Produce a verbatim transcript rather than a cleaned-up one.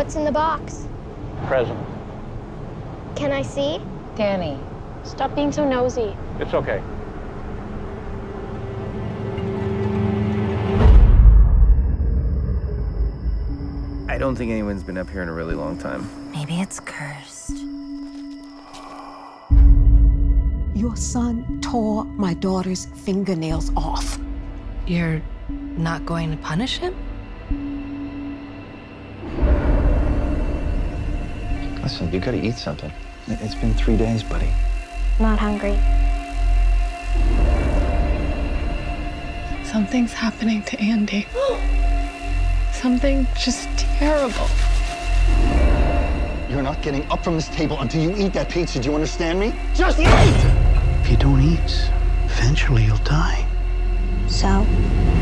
What's in the box? Present. Can I see? Danny. Stop being so nosy. It's okay. I don't think anyone's been up here in a really long time. Maybe it's cursed. Your son tore my daughter's fingernails off. You're not going to punish him? Listen, you gotta eat something. It's been three days, buddy. Not hungry. Something's happening to Andy. Something just terrible. You're not getting up from this table until you eat that pizza. Do you understand me? Just eat! If you don't eat, eventually you'll die. So?